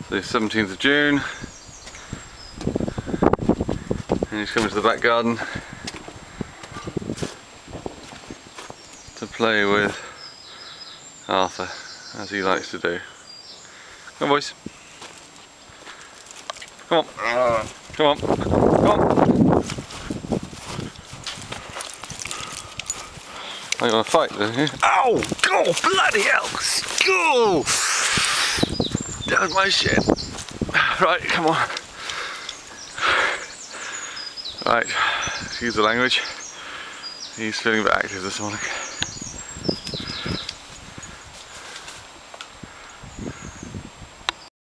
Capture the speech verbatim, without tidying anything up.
the seventeenth of June, and he's coming to the back garden to play with Arthur, as he likes to do. Come on, boys. Come on. Come on. Come on. Oh, you want to fight, don't you? Oh, God, bloody hell! Go! That was my shit. Right, come on. Right, excuse the language. He's feeling a bit active this morning.